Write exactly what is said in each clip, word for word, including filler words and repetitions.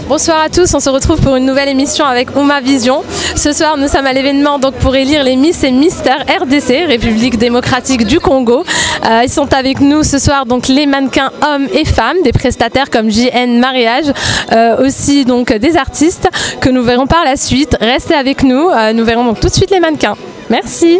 Bonsoir à tous, on se retrouve pour une nouvelle émission avec Ouma Vision. Ce soir, nous sommes à l'événement donc pour élire les Miss et Mister R D C, République démocratique du Congo. Euh, ils sont avec nous ce soir donc les mannequins hommes et femmes, des prestataires comme J N Mariage, euh, aussi donc des artistes que nous verrons par la suite. Restez avec nous, euh, nous verrons donc tout de suite les mannequins. Merci.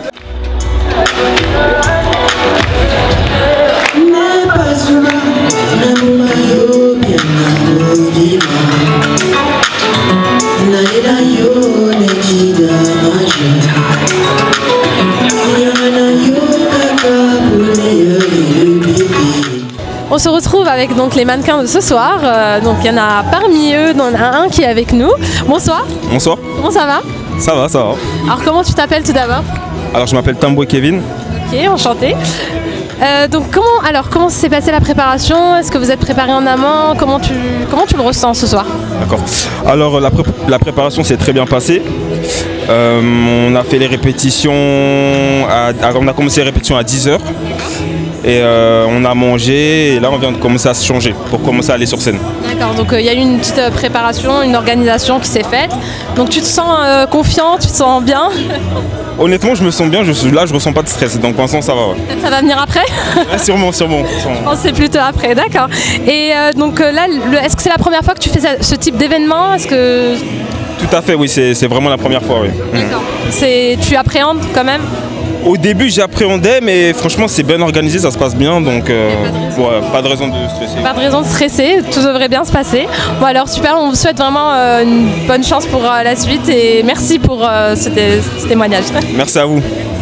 On se retrouve avec donc les mannequins de ce soir. Euh, donc il y en a parmi eux, il y en a un qui est avec nous. Bonsoir. Bonsoir. Comment ça va? Ça va, ça va. Alors comment tu t'appelles tout d'abord? Alors je m'appelle Tambo Kevin. Ok, enchanté. Euh, donc comment alors comment s'est passée la préparation? Est-ce que vous êtes préparé en amont? Comment tu comment tu le ressens ce soir? D'accord. Alors la, pré la préparation s'est très bien passée. Euh, on a fait les répétitions, à, on a commencé les répétitions à dix heures. Et euh, on a mangé et là on vient de commencer à se changer pour commencer à aller sur scène. D'accord, donc il euh, y a eu une petite euh, préparation, une organisation qui s'est faite. Donc tu te sens euh, confiant, tu te sens bien? Honnêtement je me sens bien, je suis là, je ressens pas de stress, donc pour l'instant ça va. Ouais. Peut-être ça va venir après? Ouais, sûrement, sûrement, sûrement. Je pense que c'est plutôt après, d'accord. Et euh, donc euh, là, est-ce que c'est la première fois que tu fais ce type d'événement? Est-ce que... Tout à fait, oui, c'est vraiment la première fois, oui. D'accord. Mmh. Tu appréhendes quand même? Au début j'appréhendais, mais franchement c'est bien organisé, ça se passe bien, donc euh, pas, de ouais, pas de raison de stresser. Pas de raison de stresser, tout devrait bien se passer. Bon alors super, on vous souhaite vraiment euh, une bonne chance pour euh, la suite et merci pour euh, ce, té ce témoignage. Merci à vous.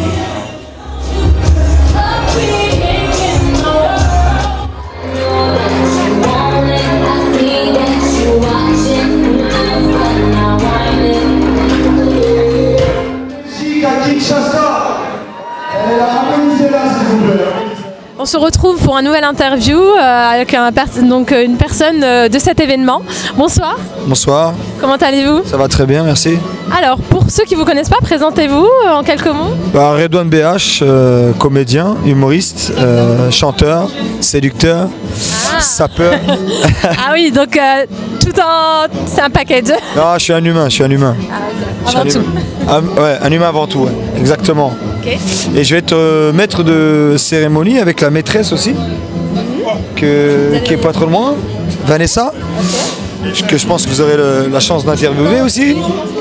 On se retrouve pour un nouvel interview euh, avec un per donc, une personne euh, de cet événement. Bonsoir. Bonsoir. Comment allez-vous? Ça va très bien, merci. Alors, pour ceux qui ne vous connaissent pas, présentez-vous euh, en quelques mots. Bah, Redouane B H, euh, comédien, humoriste, euh, chanteur, séducteur, ah. sapeur. Ah oui, donc euh, tout en... c'est un package. Non, je suis un humain, je suis un humain. Ah, avant tout. Un, ouais, un humain avant tout, ouais, exactement. Okay. Et je vais être euh, maître de cérémonie avec la maîtresse aussi, mm-hmm. que, qui est pas trop loin, Vanessa, okay. que je pense que vous aurez le, la chance d'interviewer aussi.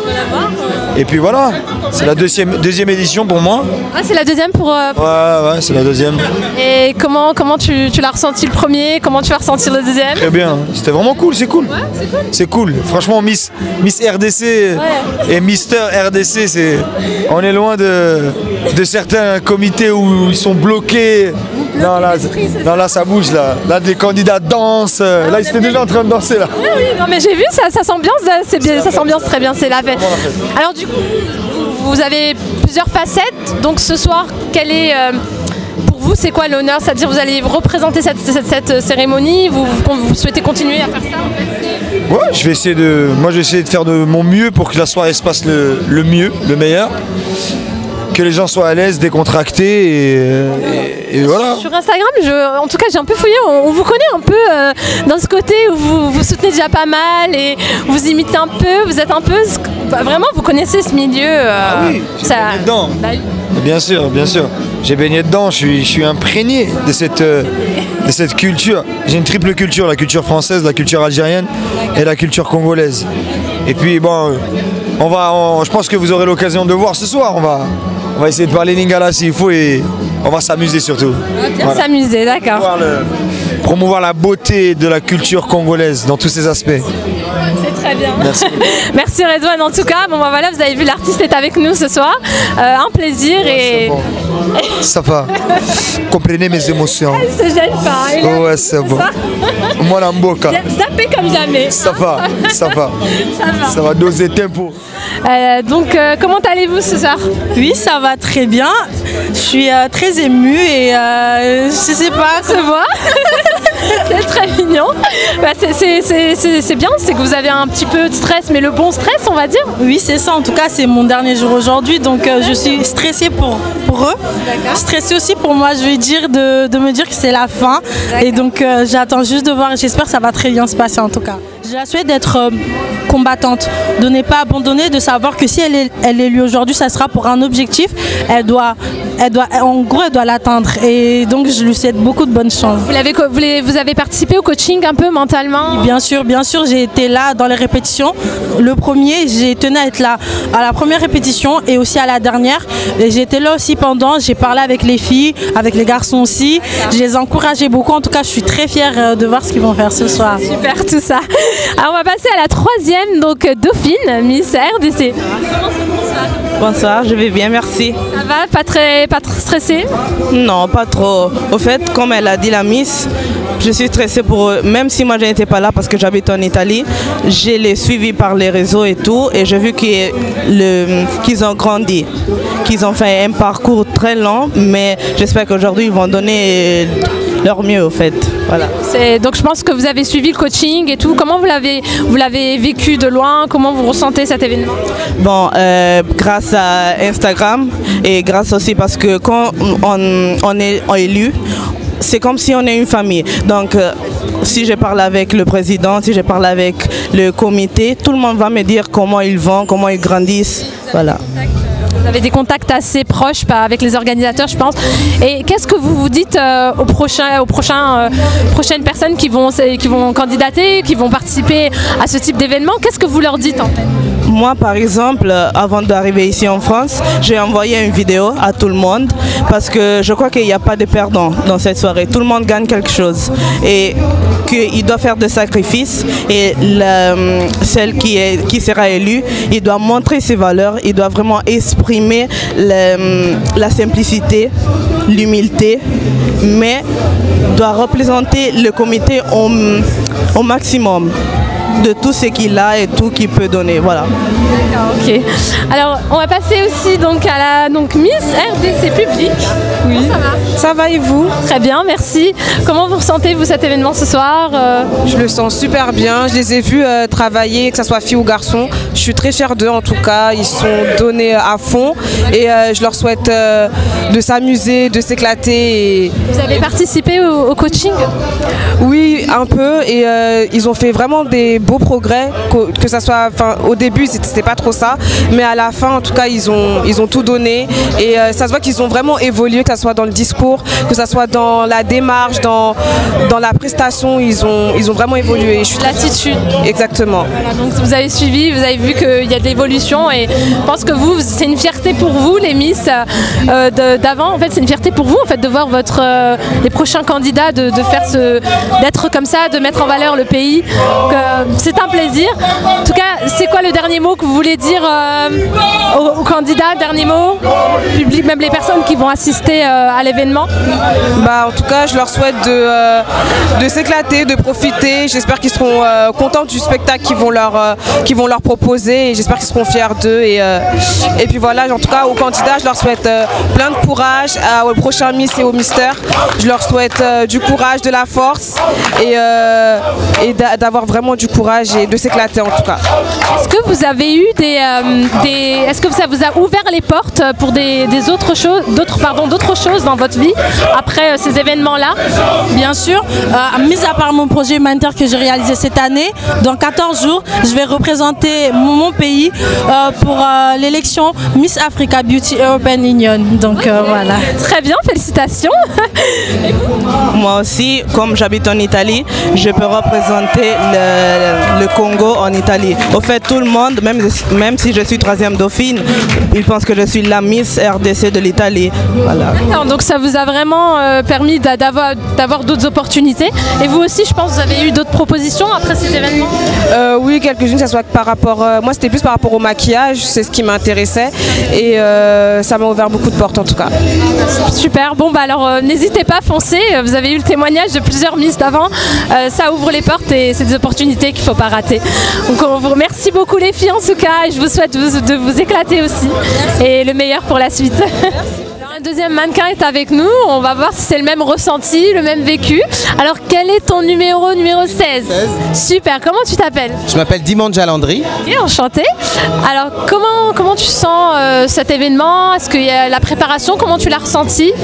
Et puis voilà, c'est la deuxième, deuxième édition pour moi. Ah, c'est la deuxième pour... Euh, pour... Ouais, ouais, c'est la deuxième. Et comment, comment tu, tu l'as ressenti le premier? Comment tu vas ressentir le deuxième? Très bien, c'était vraiment cool, c'est cool. Ouais, c'est cool. C'est cool. Franchement, Miss, Miss R D C ouais. et Mister R D C, c'est, on est loin de, de certains comités où ils sont bloqués. Non là, non, là ça bouge là. Là les candidats dansent. Ah, là ils étaient déjà en train de danser là. Oui, oui, non mais j'ai vu, ça, ça s'ambiance, c'est bien, ça s'ambiance très bien, c'est la fête. Alors du coup, vous avez plusieurs facettes. Donc ce soir, quel est euh, pour vous, c'est quoi l'honneur? C'est-à-dire vous allez représenter cette, cette, cette cérémonie, vous, vous souhaitez continuer à faire ça en fait? Ouais, je vais essayer de, moi je vais essayer de faire de mon mieux pour que la soirée se passe le, le mieux, le meilleur. Que les gens soient à l'aise, décontractés et, et, et voilà. Sur Instagram, je, en tout cas j'ai un peu fouillé, on, on vous connaît un peu euh, dans ce côté où vous, vous soutenez déjà pas mal et vous imitez un peu, vous êtes un peu, vraiment vous connaissez ce milieu. Euh, ah oui, j'ai ça, baigné dedans. Bah, bien sûr, bien sûr. J'ai baigné dedans, je suis, je suis imprégné de cette, euh, de cette culture. J'ai une triple culture, la culture française, la culture algérienne et la culture congolaise. Et puis bon, on va, on, je pense que vous aurez l'occasion de voir ce soir, on va... On va essayer de parler lingala s'il faut et on va s'amuser surtout. On va bien voilà. s'amuser, d'accord. Promouvoir, promouvoir la beauté de la culture congolaise dans tous ses aspects. C'est très bien. Merci. Merci Redouane en tout cas. Bon bah voilà, vous avez vu l'artiste est avec nous ce soir. Euh, un plaisir ouais, et... Bon. Ça va. Comprenez mes émotions. Elle se gêne pas. Il oh ouais, c'est bon. Moi la mboka. Zappé comme jamais. Ça va, ça va. Ça va. Ça va doser tempo. Euh, donc euh, comment allez-vous ce soir? Oui, ça va très bien. Je suis euh, très émue et euh, je sais pas. Se voit. C'est très mignon. Bah, c'est bien, c'est que vous avez un petit peu de stress, mais le bon stress, on va dire. Oui, c'est ça. En tout cas, c'est mon dernier jour aujourd'hui, donc euh, je suis stressée pour, pour eux. Stressée aussi pour moi, je vais dire, de, de me dire que c'est la fin. Et donc, euh, j'attends juste de voir. J'espère que ça va très bien se passer en tout cas. Je la souhaite d'être euh, combattante, de ne pas abandonner, de savoir que si elle est, elle est élue aujourd'hui, ça sera pour un objectif. Elle doit, elle doit, en gros, elle doit l'atteindre. Et donc, je lui souhaite beaucoup de bonne chance. Vous, l'avez, vous, l'avez, vous avez participé au coaching un peu mentalement? Bien sûr, bien sûr, j'ai été là dans les répétitions. Le premier, j'ai tenu à être là à la première répétition et aussi à la dernière. Et j'ai été là aussi pendant, j'ai parlé avec les filles, avec les garçons aussi. Je les ai encouragés beaucoup. En tout cas, je suis très fière de voir ce qu'ils vont faire ce soir. Super, tout ça. Alors, on va passer à la troisième, donc Dauphine, Miss R D C. Bonsoir, je vais bien, merci. Ça va, pas très, pas très stressée? Non, pas trop. Au fait, comme elle a dit la Miss, je suis stressée pour eux. Même si moi je n'étais pas là parce que j'habite en Italie, je les suivis par les réseaux et tout, et j'ai vu qu'ils qu'ils ont grandi, qu'ils ont fait un parcours très long, mais j'espère qu'aujourd'hui ils vont donner leur mieux au fait. Voilà. Donc je pense que vous avez suivi le coaching et tout. Comment vous l'avez vous l'avez vécu de loin? Comment vous ressentez cet événement? Bon, euh, grâce à Instagram et grâce aussi parce que quand on, on est élu, c'est comme si on est une famille. Donc euh, si je parle avec le président, si je parle avec le comité, tout le monde va me dire comment ils vont, comment ils grandissent. Voilà. Vous avez des contacts assez proches avec les organisateurs, je pense. Et qu'est-ce que vous vous dites euh, aux, prochains, aux prochains, euh, prochaines personnes qui vont, qui vont candidater, qui vont participer à ce type d'événement? Qu'est-ce que vous leur dites en fait? Moi, par exemple, avant d'arriver ici en France, j'ai envoyé une vidéo à tout le monde parce que je crois qu'il n'y a pas de perdant dans cette soirée. Tout le monde gagne quelque chose et qu'il doit faire des sacrifices. Et la, celle qui, est, qui sera élue, il doit montrer ses valeurs, il doit vraiment exprimer la, la simplicité, l'humilité, mais doit représenter le comité au, au maximum de tout ce qu'il a et tout qu'il peut donner, voilà. D'accord, ok. Alors, on va passer aussi donc à la donc Miss R D C Public. Oui. Comment ça va? Ça va et vous? Très bien, merci. Comment vous ressentez vous cet événement ce soir? euh... Je le sens super bien. Je les ai vus euh, travailler, que ce soit filles ou garçons. Je suis très fière d'eux en tout cas. Ils sont donnés à fond et euh, je leur souhaite euh, de s'amuser, de s'éclater. Et... Vous avez participé au, au coaching? Oui, un peu. Et euh, ils ont fait vraiment des beaux progrès, que, que ça soit, enfin, au début c'était pas trop ça, mais à la fin en tout cas ils ont, ils ont tout donné et euh, ça se voit qu'ils ont vraiment évolué, que ça soit dans le discours, que ça soit dans la démarche, dans, dans la prestation, ils ont, ils ont vraiment évolué. Je suis l'attitude. Exactement. Voilà, donc vous avez suivi, vous avez vu qu'il y a de l'évolution et je pense que vous, c'est une fierté pour vous les Miss euh, d'avant, en fait c'est une fierté pour vous en fait de voir votre, euh, les prochains candidats de, de faire ce, d'être comme ça, de mettre en valeur le pays. Donc, euh, c'est un plaisir. En tout cas, c'est quoi le dernier mot que vous voulez dire euh, aux, aux candidats? Dernier mot, public, même les personnes qui vont assister euh, à l'événement. Bah, en tout cas, je leur souhaite de, euh, de s'éclater, de profiter. J'espère qu'ils seront euh, contents du spectacle qu'ils vont leur, euh, qu'ils vont leur proposer et j'espère qu'ils seront fiers d'eux. Et, euh, et puis voilà, en tout cas, aux candidats, je leur souhaite euh, plein de courage. À, au prochain Miss et au Mister, je leur souhaite euh, du courage, de la force et, euh, et d'avoir vraiment du courage et de s'éclater en tout cas. Est-ce que vous avez eu des, euh, des est-ce que ça vous a ouvert les portes pour des, des autres choses, d'autres pardon, d'autres choses dans votre vie après euh, ces événements-là? Bien sûr, euh, mis à part mon projet humanitaire que j'ai réalisé cette année, dans quatorze jours, je vais représenter mon, mon pays euh, pour euh, l'élection Miss Africa Beauty European Union. Donc euh, voilà. Très bien, félicitations. Moi aussi, comme j'habite en Italie, je peux représenter le, le Congo en Italie. Au fait, tout le monde, même, même si je suis troisième dauphine, ils pensent que je suis la Miss R D C de l'Italie. Voilà. D'accord, donc ça vous a vraiment euh, permis d'avoir d'avoir d'autres opportunités. Et vous aussi, je pense, vous avez eu d'autres propositions après ces événements? euh, Oui, quelques-unes, ça soit par rapport... Euh, moi, c'était plus par rapport au maquillage, c'est ce qui m'intéressait. Et euh, ça m'a ouvert beaucoup de portes en tout cas. Super, bon bah alors euh, n'hésitez pas, foncez. Vous avez eu le témoignage de plusieurs Miss d'avant. Euh, ça ouvre les portes et c'est des opportunités qu'il ne faut pas rater. Donc on vous remercie beaucoup les filles en tout cas et je vous souhaite de vous éclater aussi et le meilleur pour la suite. deuxième mannequin est avec nous. On va voir si c'est le même ressenti, le même vécu. Alors, quel est ton numéro numéro seize? Super. Comment tu t'appelles? Je m'appelle Dimandja Landry. Ok, enchanté. Alors, comment, comment tu sens euh, cet événement? Est-ce qu'il y a la préparation? Comment tu l'as ressenti?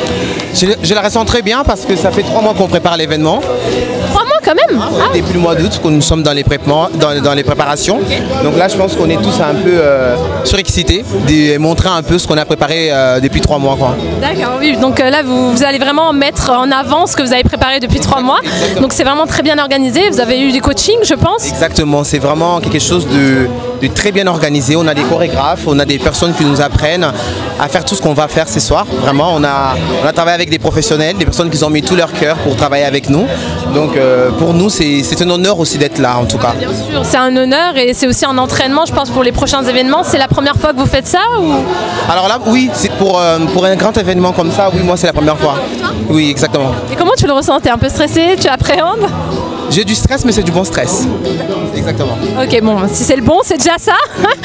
Je, je la ressens très bien parce que ça fait trois mois qu'on prépare l'événement. Trois mois quand même. Ah. Depuis le mois d'août que nous sommes dans les, dans, dans les préparations. Okay. Donc là, je pense qu'on est tous un peu euh, surexcités de montrer un peu ce qu'on a préparé euh, depuis trois mois. D'accord, oui. Donc euh, là, vous, vous allez vraiment mettre en avant ce que vous avez préparé depuis trois mois. Exactement. Donc c'est vraiment très bien organisé. Vous avez eu du coaching, je pense. Exactement. C'est vraiment quelque chose de, de très bien organisé. On a des chorégraphes, on a des personnes qui nous apprennent à faire tout ce qu'on va faire ce soir. Vraiment, on a, on a travaillé avec des professionnels, des personnes qui ont mis tout leur cœur pour travailler avec nous. Donc euh, pour nous, c'est un honneur aussi d'être là, en tout cas. Bien sûr, c'est un honneur et c'est aussi un entraînement, je pense, pour les prochains événements. C'est la première fois que vous faites ça ou... Alors là, oui, c'est pour, euh, pour un grand événement comme ça, oui, moi, c'est la première fois. Oui, exactement. Et comment tu le ressens? T'es un peu stressé? Tu appréhendes? J'ai du stress, mais c'est du bon stress. Exactement. Ok, bon, si c'est le bon, c'est déjà ça.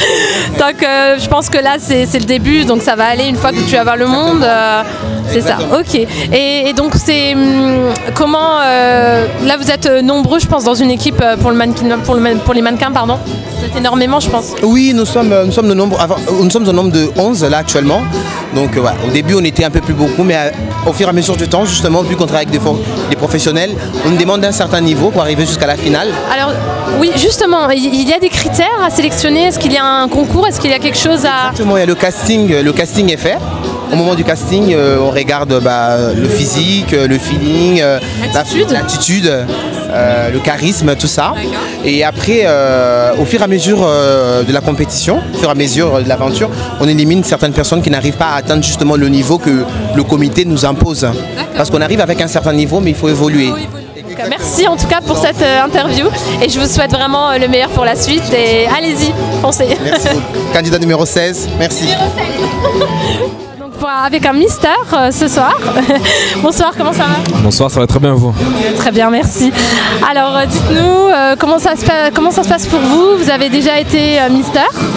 Donc, euh, je pense que là, c'est le début, donc ça va aller une fois que tu vas voir le monde. Euh, c'est ça, ok. Et, et donc, c'est hum, comment... Euh, là, vous êtes nombreux, je pense, dans une équipe pour, le mannequin, pour, le, pour les mannequins, pardon. Vous êtes énormément, je pense. Oui, nous sommes, nous sommes, le nombre, avant, nous sommes au nombre de onze, là, actuellement. Donc, euh, ouais, au début, on était un peu plus beaucoup, mais à, au fur et à mesure du temps, justement, vu qu'on travaille avec des, des professionnels, on nous demande un certain niveau pour arriver jusqu'à la finale. Alors, oui, justement, il y a des critères à sélectionner. Est-ce qu'il y a un concours? Est-ce qu'il y a quelque chose à... Exactement, il y a le casting. Le casting est fait. Au moment du casting, euh, on regarde bah, le physique, le feeling, l'attitude, euh, le charisme, tout ça. Et après, euh, au fur et à mesure euh, de la compétition, au fur et à mesure de l'aventure, on élimine certaines personnes qui n'arrivent pas à atteindre justement le niveau que le comité nous impose. Parce qu'on arrive avec un certain niveau, mais il faut évoluer. Il faut évoluer. Merci en tout cas pour cette euh, interview et je vous souhaite vraiment euh, le meilleur pour la suite et allez-y, foncez. Merci. Candidat numéro seize, merci. Numéro seize. Donc, avec un Mister euh, ce soir. Bonsoir, comment ça va? Bonsoir, ça va très bien vous? Très bien, merci. Alors euh, dites-nous, euh, comment, ça se comment ça se passe pour vous? Vous avez déjà été euh, Mister?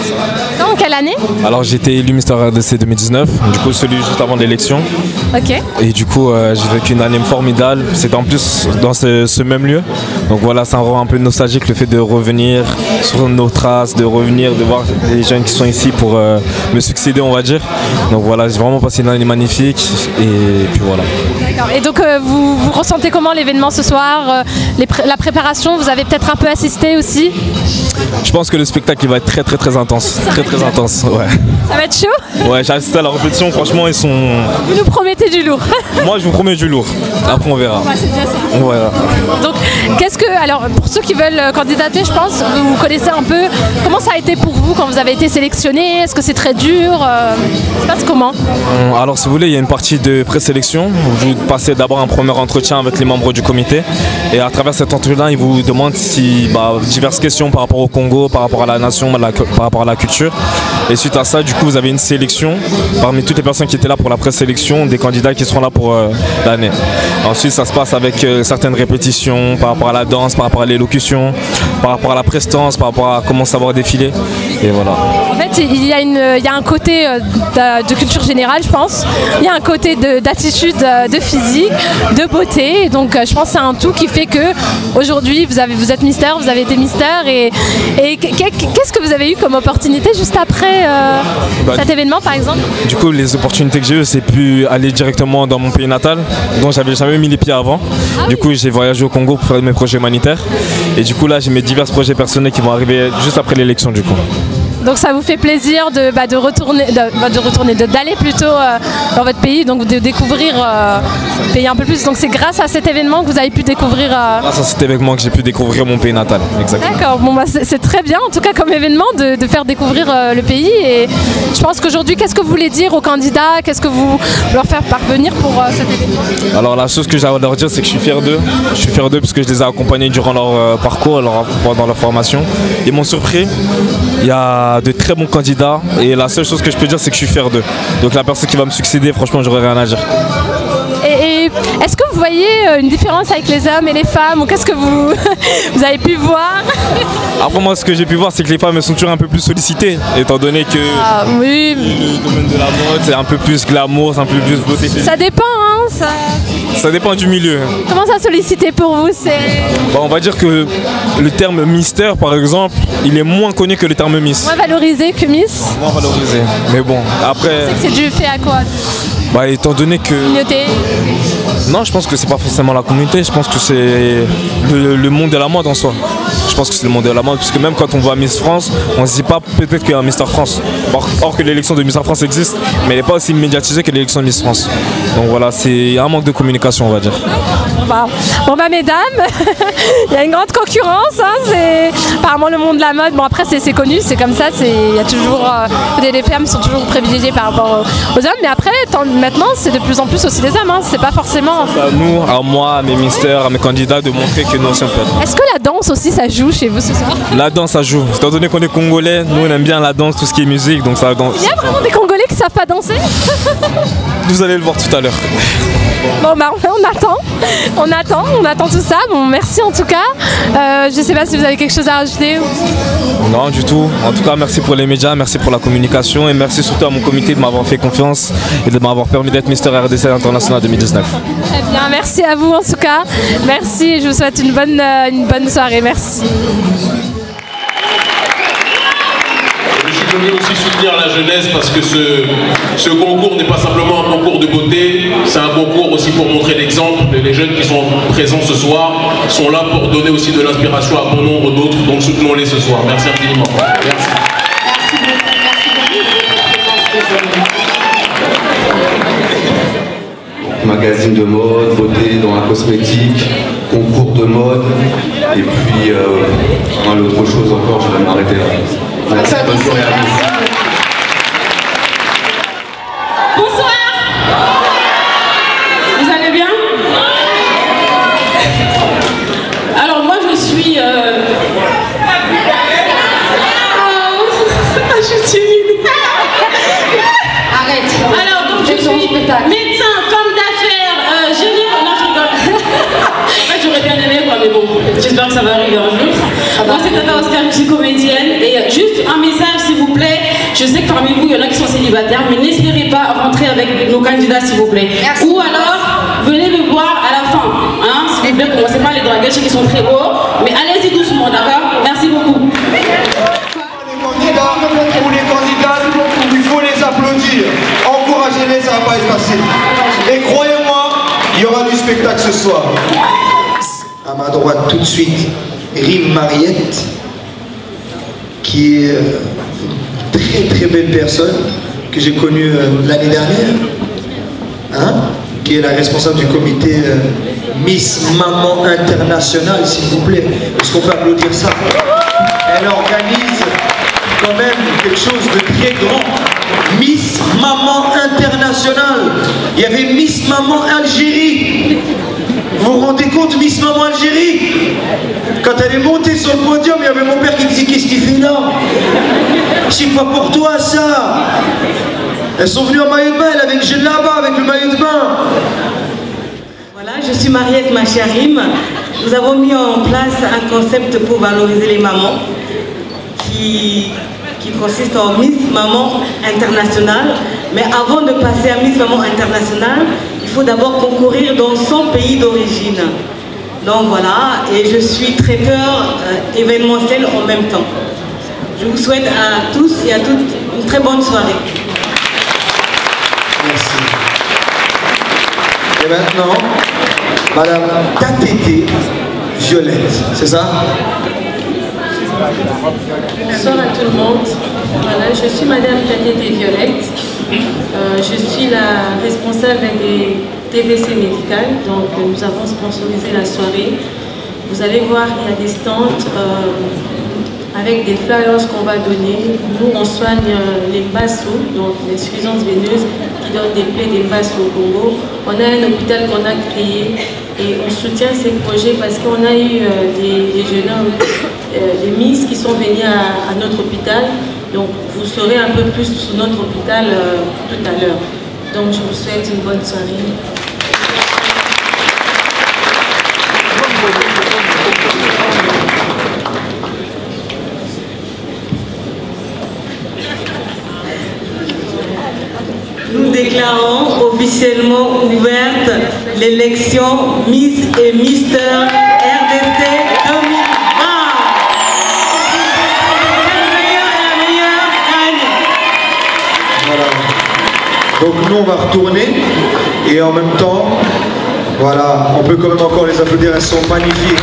Dans quelle année? Alors j'ai été élu Mister R D C deux mille dix-neuf, du coup celui juste avant l'élection. Ok. Et du coup euh, j'ai vécu une année formidable, c'était en plus dans ce, ce même lieu. Donc voilà, ça me rend un peu nostalgique le fait de revenir sur nos traces, de revenir, de voir les jeunes qui sont ici pour euh, me succéder, on va dire. Donc voilà, j'ai vraiment passé une année magnifique et puis voilà. D'accord. Et donc euh, vous, vous ressentez comment l'événement ce soir, euh, les pré la préparation, vous avez peut-être un peu assisté aussi? Je pense que le spectacle il va être très très très intense, très très intense, ouais. Ça va être chaud? Ouais, j'ai assisté à la répétition, franchement ils sont... Vous nous promettez du lourd? Moi je vous promets du lourd, après on verra. Ouais, c'est déjà ça. On verra. Donc qu'est-ce que, alors pour ceux qui veulent candidater, je pense, vous connaissez un peu, comment ça a été pour vous quand vous avez été sélectionné? Est-ce que c'est très dur? euh, Ça se passe comment? Alors si vous voulez, il y a une partie de présélection, vous passez d'abord un premier entretien avec les membres du comité et à travers cet entretien, ils vous demandent si, bah, diverses questions par rapport au Congo, par rapport à la nation, par rapport à la culture. Et suite à ça, du coup, vous avez une sélection parmi toutes les personnes qui étaient là pour la présélection, des candidats qui seront là pour euh, l'année. Ensuite, ça se passe avec euh, certaines répétitions par rapport à la danse, par rapport à l'élocution, par rapport à la prestance, par rapport à comment savoir défiler. Et voilà. En fait, il y a, une, il y a un côté de, de culture générale, je pense. Il y a un côté d'attitude, de, de physique, de beauté. Donc, je pense que c'est un tout qui fait que aujourd'hui, vous, vous êtes Mister, vous avez été Mister. Et, et qu'est-ce que vous avez eu comme opportunité juste après euh, bah, cet événement, par exemple? Du coup, les opportunités que j'ai eues, c'est pu aller directement dans mon pays natal, dont j'avais jamais mis les pieds avant. Ah, du oui. coup, j'ai voyagé au Congo pour faire mes projets humanitaires. Et du coup, là, j'ai mes divers projets personnels qui vont arriver juste après l'élection, du coup. Donc ça vous fait plaisir de, bah, de retourner, de, de retourner, d'aller plutôt euh, dans votre pays, donc de découvrir euh, le pays un peu plus. Donc c'est grâce à cet événement que vous avez pu découvrir. Euh... Grâce à cet événement que j'ai pu découvrir mon pays natal, exactement. D'accord. Bon bah c'est très bien, en tout cas comme événement, de, de faire découvrir euh, le pays. Et je pense qu'aujourd'hui, qu'est-ce que vous voulez dire aux candidats? Qu'est-ce que vous leur faire parvenir pour euh, cet événement? Alors la chose que j'ai à leur dire, c'est que je suis fier d'eux. Je suis fier d'eux parce que je les ai accompagnés durant leur euh, parcours, leur, pendant leur formation. Ils m'ont surpris. Il y a de très bons candidats et la seule chose que je peux dire, c'est que je suis fier d'eux. Donc la personne qui va me succéder, franchement, j'aurais rien à dire. Et, Et est-ce que vous voyez une différence avec les hommes et les femmes, ou qu'est-ce que vous, vous avez pu voir? Après moi, ce que j'ai pu voir, c'est que les femmes elles sont toujours un peu plus sollicitées, étant donné que ah, oui. le domaine de la mode, c'est un peu plus glamour, c'est un peu plus beauté. Ça dépend, hein ça... ça dépend du milieu. Comment ça sollicité pour vous? C'est... Bon, on va dire que le terme Mister, par exemple, il est moins connu que le terme Miss. Moins valorisé que Miss? Moins valorisé. Mais bon, après... C'est que c'est dû fait à quoi? Bah, étant donné que... Communauté? Non, je pense que c'est pas forcément la communauté, je pense que c'est le, le monde de la mode en soi. Je pense que c'est le monde de la mode, puisque même quand on voit Miss France, on se dit pas peut-être qu'il y a un Mister France. Or, or que l'élection de Mister France existe, mais elle n'est pas aussi médiatisée que l'élection de Miss France. Donc voilà, c'est un manque de communication, on va dire. Bon bah, bon bah mesdames, il y a une grande concurrence, hein, c'est apparemment le monde de la mode. Bon après c'est connu, c'est comme ça, il y a toujours euh, les femmes sont toujours privilégiées par rapport aux, aux hommes, mais après tant, maintenant c'est de plus en plus aussi des hommes, hein, c'est pas forcément. À nous, à moi, à mes misters, à mes candidats de montrer que nous aussi on peut être. Est-ce que la danse aussi ça joue chez vous ce soir? La danse ça joue, étant donné qu'on est congolais, nous on aime bien la danse, tout ce qui est musique, donc ça danse. Il y a vraiment des Congolais qui savent pas danser? Vous allez le voir tout à l'heure. Bon bah on attend, on attend, on attend tout ça. Bon merci en tout cas. Euh, je sais pas si vous avez quelque chose à rajouter. Non du tout. En tout cas merci pour les médias, merci pour la communication et merci surtout à mon comité de m'avoir fait confiance et de m'avoir permis d'être Mister R D C International deux mille dix-neuf. Très bien, merci à vous en tout cas. Merci et je vous souhaite une bonne, euh, une bonne soirée. Merci. Je veux aussi soutenir la jeunesse parce que ce, ce concours n'est pas simplement un concours de beauté, c'est un concours aussi pour montrer l'exemple. Les jeunes qui sont présents ce soir sont là pour donner aussi de l'inspiration à bon nombre d'autres, donc soutenons-les ce soir. Merci infiniment. Merci. Magazine de mode, beauté dans la cosmétique, concours de mode, et puis euh, mal autre chose encore, je vais m'arrêter là. Merci, bonne soirée à vous. Bonsoir. Vous allez bien? Alors moi je suis... Euh... Oh, je suis timide. Arrête. Alors donc je suis médecin, femme d'affaires, euh, génie... Non je rigole. En fait j'aurais bien aimé quoi, mais bon, j'espère que ça va arriver un jour. Moi c'est Tata Oscar, je suis comédienne et juste un message s'il vous plaît. Je sais que parmi vous il y en a qui sont célibataires, mais n'espérez pas rentrer avec nos candidats s'il vous plaît. Merci. Ou alors venez le voir à la fin. Hein, s'il vous plaît, commencez pas les draguer, je sais qu'ils sont très beaux, mais allez-y doucement, d'accord? Merci beaucoup. Les candidats, pour les candidats, il faut les applaudir. Encouragez-les, ça va pas être facile. Et croyez-moi, il y aura du spectacle ce soir. À ma droite, tout de suite, Rime Mariette, qui est une très très belle personne que j'ai connue l'année dernière, hein, qui est la responsable du comité euh, Miss Maman Internationale, s'il vous plaît. Est-ce qu'on peut applaudir ça? Elle organise quand même quelque chose de très grand. Miss Maman Internationale. Il y avait Miss Maman Algérie. Vous vous rendez compte, Miss Maman Algérie? Quand elle est montée sur le podium, il y avait mon père qui me disait: qu'est-ce que tu fais là? C'est pas pour toi ça. Elles sont venues en maillot de bain, elle avait une gel là-bas avec le maillot de bain. Voilà, je suis Mariette Macharim. Nous avons mis en place un concept pour valoriser les mamans qui, qui consiste en Miss Maman Internationale. Mais avant de passer à Miss Maman Internationale, il faut d'abord concourir dans son pays d'origine. Donc voilà, et je suis traiteur euh, événementiel en même temps. Je vous souhaite à tous et à toutes une très bonne soirée. Merci. Et maintenant, Madame Tatété Violette, c'est ça? Bonsoir à tout le monde. Voilà, je suis Madame Tatété Violette. Euh, je suis la responsable des T V C médicales. Donc nous avons sponsorisé la soirée. Vous allez voir, il y a des stands euh, avec des flyers qu'on va donner. Nous, on soigne euh, les bassos, donc les insuffisances veineuses qui donnent des plaies des bassos au Congo. On a un hôpital qu'on a créé et on soutient ces projets parce qu'on a eu euh, des, des jeunes hommes, euh, des Miss qui sont venus à, à notre hôpital. Donc vous saurez un peu plus sur notre hôpital euh, tout à l'heure. Donc je vous souhaite une bonne soirée. officiellement ouverte l'élection Miss et Mister R D C deux mille vingt. Le meilleur et la meilleure gagne. Voilà. Donc nous on va retourner et en même temps, voilà, on peut quand même encore les applaudir, elles sont magnifiques.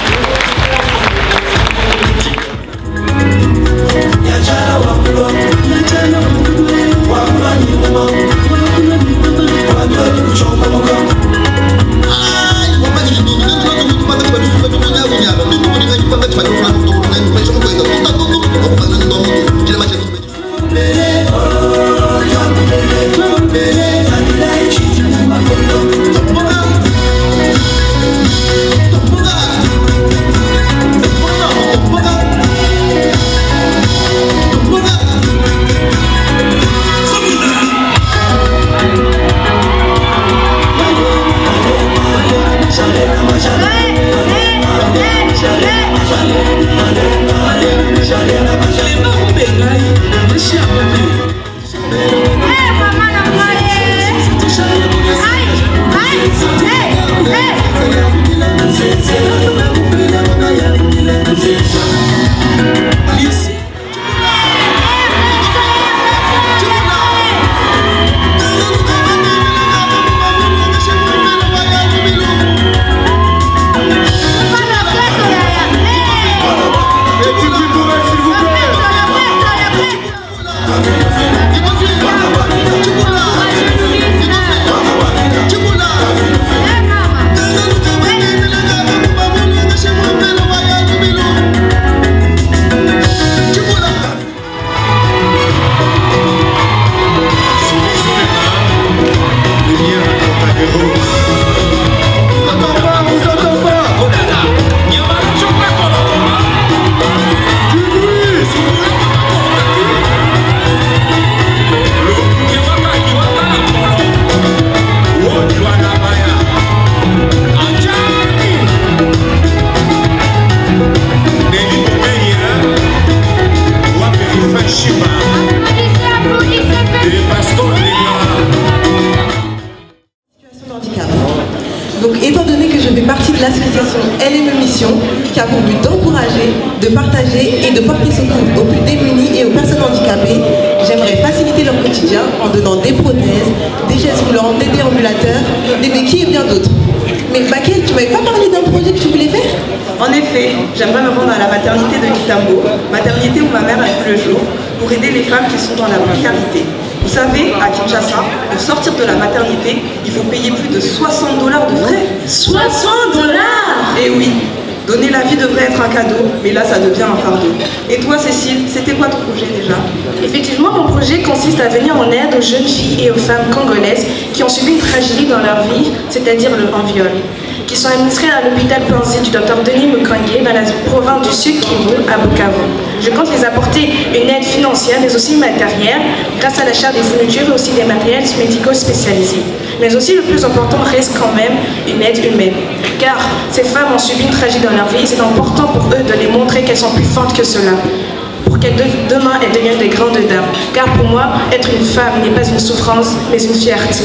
Donc étant donné que je fais partie de l'association Elle est ma mission, qui a pour but d'encourager, de partager et de porter secours aux plus démunis et aux personnes handicapées, j'aimerais faciliter leur quotidien en donnant des prothèses, des chaises roulantes, des déambulateurs, des béquilles et bien d'autres. Mais Bakel, tu m'avais pas parlé d'un projet que tu voulais faire? En effet, j'aimerais me rendre à la maternité de Kitambo, maternité où ma mère a vu le jour, pour aider les femmes qui sont dans la précarité. Vous savez, à Kinshasa, pour sortir de la maternité, il faut payer plus de soixante dollars de frais. soixante dollars? Eh oui, donner la vie devrait être un cadeau, mais là ça devient un fardeau. Et toi Cécile, c'était quoi ton projet déjà? Effectivement, mon projet consiste à venir en aide aux jeunes filles et aux femmes congolaises qui ont subi une tragédie dans leur vie, c'est-à-dire le un viol, qui sont administrées à l'hôpital Panzi du docteur Denis Mukwege dans la province du Sud Kivu à Bukavu. Je compte les apporter une aide financière, mais aussi matérielle, grâce à l'achat des fournitures et aussi des matériels médicaux spécialisés. Mais aussi, le plus important reste quand même une aide humaine. Car ces femmes ont subi une tragédie dans leur vie et c'est important pour eux de les montrer qu'elles sont plus fortes que cela. Pour qu'elles demain elles deviennent des grandes dames. Car pour moi, être une femme n'est pas une souffrance, mais une fierté.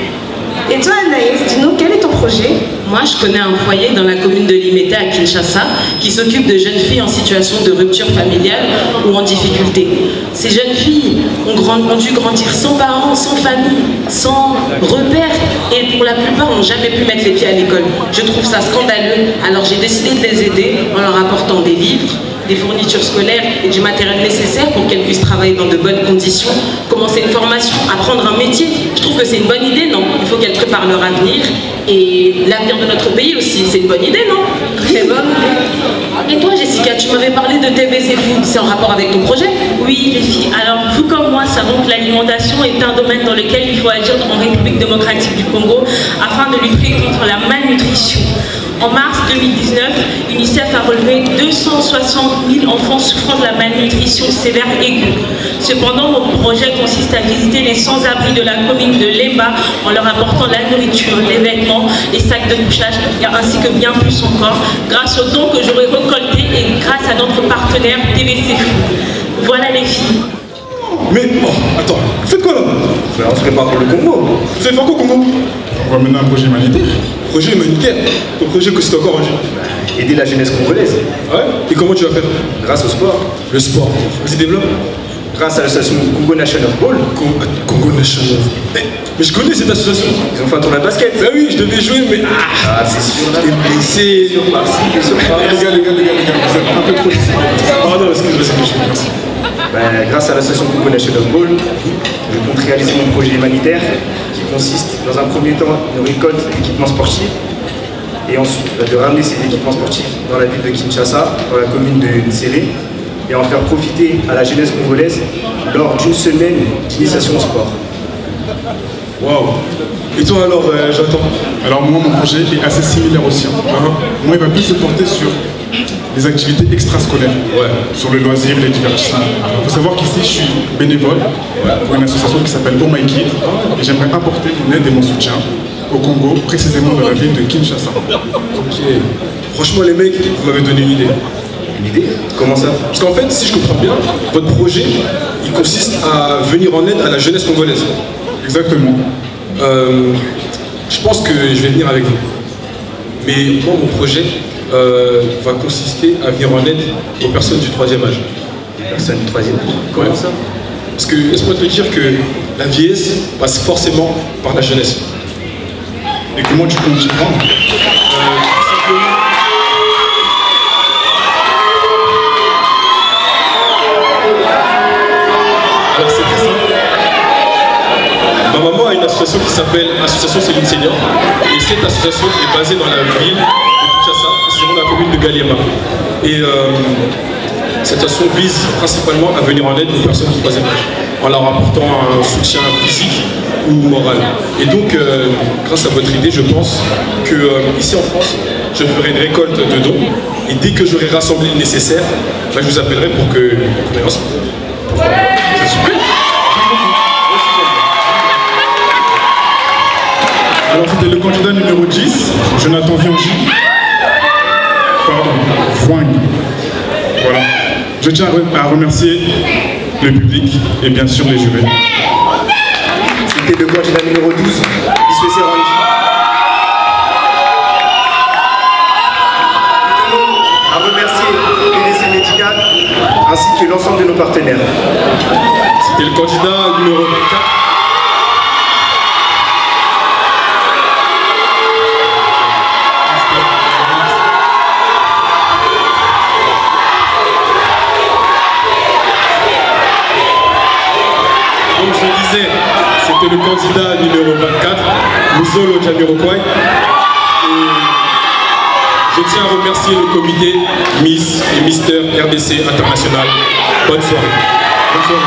Et toi Anaïs, dis-nous, quel est ton projet? Moi, je connais un foyer dans la commune de Limete à Kinshasa qui s'occupe de jeunes filles en situation de rupture familiale ou en difficulté. Ces jeunes filles ont, grand, ont dû grandir sans parents, sans famille, sans repères et pour la plupart n'ont jamais pu mettre les pieds à l'école. Je trouve ça scandaleux, alors j'ai décidé de les aider en leur apportant des livres, des fournitures scolaires et du matériel nécessaire pour qu'elles puissent travailler dans de bonnes conditions, commencer une formation, apprendre un métier. Je trouve que c'est une bonne idée, non? Il faut qu'elles préparent leur avenir et l'avenir de notre pays aussi. C'est une bonne idée, non? Très bonne idée. Et toi, Jessica, tu m'avais parlé de T V C Food, c'est en rapport avec ton projet? Oui, les filles. Alors, vous comme moi savons que l'alimentation est un domaine dans lequel il faut agir en République démocratique du Congo afin de lutter contre la malnutrition. En mars deux mille dix-neuf, UNICEF a relevé deux cent soixante mille enfants souffrant de la malnutrition sévère aiguë. Cependant, mon projet consiste à visiter les sans-abri de la commune de Lemba en leur apportant la nourriture, les vêtements, les sacs de couchage, ainsi que bien plus encore, grâce aux dons que j'aurai récoltés et grâce à notre partenaire T V C Food. Voilà les filles. Mais, oh, attends, vous faites quoi là? On se prépare pour le Congo. Vous allez faire quoi au Congo? On va mener un projet humanitaire. Projet humanitaire? Ton projet consiste encore en aider la jeunesse congolaise. Ouais. Et comment tu vas faire? Grâce au sport. Le sport. Vas-y, développe. Grâce à l'association Congo National Ball. Congo, Congo National. Mais, mais je connais cette association. Ils ont fait un tournoi de basket. Bah oui, je devais jouer, mais. Ah, c'est sûr. T'es blessé. Sur par-ci, sur par-là. Les gars, les gars, les gars, les gars, vous êtes un peu trop difficile. Pardon, excuse-moi, c'est que je merci. Ben, grâce à l'association Congo National Ball, je compte réaliser mon projet humanitaire qui consiste dans un premier temps une récolte d'équipements sportifs et ensuite de ramener ces équipements sportifs dans la ville de Kinshasa, dans la commune de Nsélé, et en faire profiter à la jeunesse congolaise lors d'une semaine d'initiation au sport. Waouh! Et toi alors, euh, Jonathan? Alors moi, mon projet est assez similaire aussi. Hein. Uh-huh. Moi, il va plus se porter sur les activités extrascolaires, ouais. Sur le loisir et les divertissements. Il faut savoir qu'ici, je suis bénévole ouais. Pour une association qui s'appelle Oh My Kid, et j'aimerais apporter mon aide et mon soutien au Congo, précisément dans la ville de Kinshasa. Ok. Franchement, les mecs, vous m'avez donné une idée. Une idée? Comment ça? Parce qu'en fait, si je comprends bien, votre projet, il consiste à venir en aide à la jeunesse congolaise. Exactement. Euh, je pense que je vais venir avec vous. Mais moi, mon projet euh, va consister à venir en aide aux personnes du troisième âge. Les personnes du troisième âge? Comment ça? Parce que laisse-moi te dire que la vieillesse passe forcément par la jeunesse. Et comment tu comptes y prendre? Alors c'est très simple. Ma maman a une association qui s'appelle Association Céline Senior. Et cette association est basée dans la ville de Kinshasa, précisément dans la commune de Galiema. Et euh, cette association vise principalement à venir en aide aux personnes du troisième âge, en leur apportant un soutien physique ou moral. Et donc, euh, grâce à votre idée, je pense que euh, ici en France, je ferai une récolte de dons. Et dès que j'aurai rassemblé le nécessaire, bah, je vous appellerai pour que qu'on aille ensemble. C'est super. Alors c'était le candidat numéro dix, Jonathan Viangi. Pardon, Voing. Voilà. Je tiens à remercier le public et bien sûr les jurés. C'était le candidat numéro douze, Iswe Serangi. À remercier P D C Médical ainsi que l'ensemble de nos partenaires. C'était le candidat numéro vingt-quatre. Donc je disais, c'était le candidat numéro vingt-quatre, Mouzolo Jamiroquai. Et je tiens à remercier le comité Miss et Mister R D C International. Bonne soirée. Bonne soirée.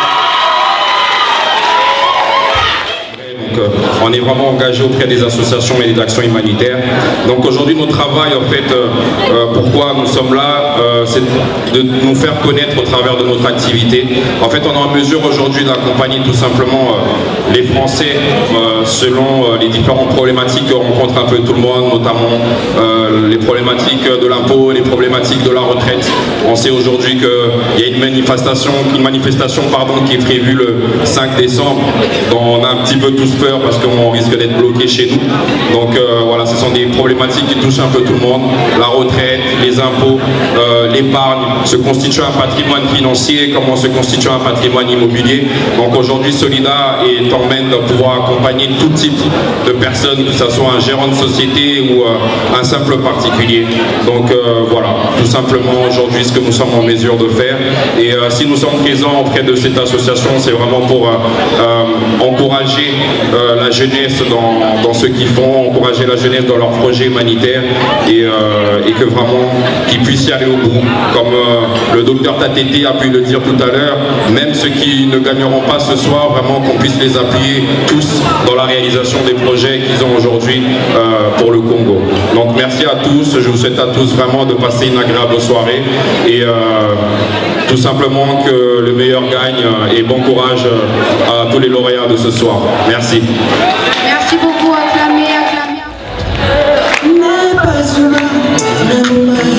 Donc, euh, on est vraiment engagé auprès des associations et des actions humanitaires. Donc aujourd'hui notre travail en fait, euh, euh, pourquoi nous sommes là, euh, c'est de nous faire connaître au travers de notre activité. En fait on est en mesure aujourd'hui d'accompagner tout simplement euh, les Français euh, selon euh, les différentes problématiques que rencontre un peu tout le monde, notamment euh, les problématiques de l'impôt, les problématiques de la retraite. On sait aujourd'hui qu'il y a une manifestation, une manifestation pardon, qui est prévue le cinq décembre. Donc on a un petit peu tous peur parce qu'on risque d'être bloqué chez nous. Donc euh, voilà, ce sont des problématiques qui touchent un peu tout le monde. La retraite, les impôts, euh, l'épargne, se constituer un patrimoine financier, comment se constituer un patrimoine immobilier. Donc aujourd'hui, Solida est en main de pouvoir accompagner tout type de personnes, que ce soit un gérant de société ou euh, un simple particulier. Donc euh, voilà, tout simplement aujourd'hui ce que nous sommes en mesure de faire. Et euh, si nous sommes présents auprès de cette association, c'est vraiment pour euh, euh, encourager euh, la jeunesse dans, dans ce qu'ils font, encourager la jeunesse dans leurs projets humanitaires et, euh, et que vraiment qu'ils puissent y aller au bout. Comme euh, le docteur Tatete a pu le dire tout à l'heure, même ceux qui ne gagneront pas ce soir, vraiment qu'on puisse les appuyer tous dans la réalisation des projets qu'ils ont aujourd'hui euh, pour le Congo. Donc merci à tous, je vous souhaite à tous vraiment de passer une agréable soirée et euh, tout simplement que le meilleur gagne et bon courage à tous les lauréats de ce soir. Merci. Merci beaucoup, acclamez, acclamez.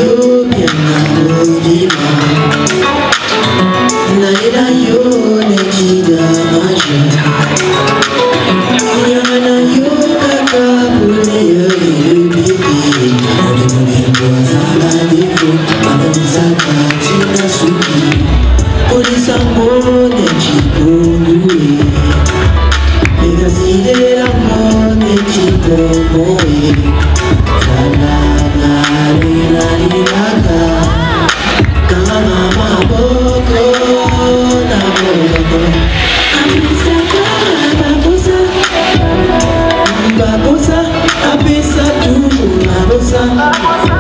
Naila yo Babosa, apesa tu, babosa.